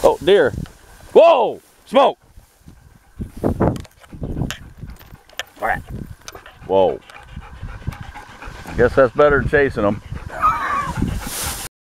Oh, deer. Whoa! Smoke! All right. Whoa. I guess that's better than chasing them.